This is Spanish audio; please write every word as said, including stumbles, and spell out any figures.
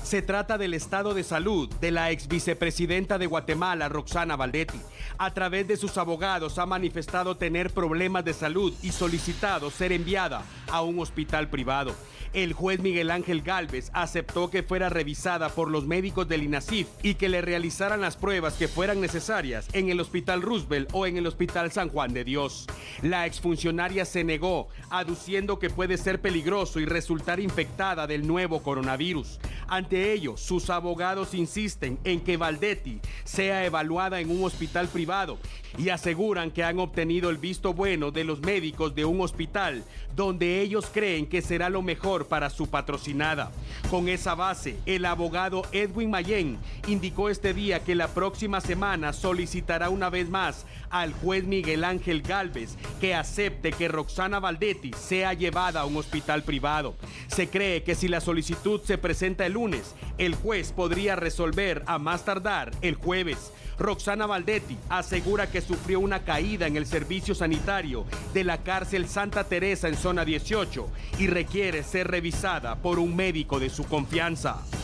Se trata del estado de salud de la ex vicepresidenta de Guatemala, Roxana Valdetti. A través de sus abogados ha manifestado tener problemas de salud y solicitado ser enviada a un hospital privado. El juez Miguel Ángel Gálvez aceptó que fuera revisada por los médicos del INASIF y que le realizaran las pruebas que fueran necesarias en el Hospital Roosevelt o en el Hospital San Juan de Dios. La exfuncionaria se negó, aduciendo que puede ser peligroso y resultar infectada del nuevo coronavirus. Ante ello, sus abogados insisten en que Valdetti sea evaluada en un hospital privado y aseguran que han obtenido el visto bueno de los médicos de un hospital donde ellos creen que será lo mejor para su patrocinada. Con esa base, el abogado Edwin Mayén indicó este día que la próxima semana solicitará una vez más al juez Miguel Ángel Gálvez que acepte que Roxana Valdetti sea llevada a un hospital privado. Se cree que si la solicitud se presenta el lunes, el juez podría resolver a más tardar el jueves. Roxana Valdetti asegura que sufrió una caída en el servicio sanitario de la cárcel Santa Teresa en zona dieciocho y requiere ser revisada por un médico de su confianza.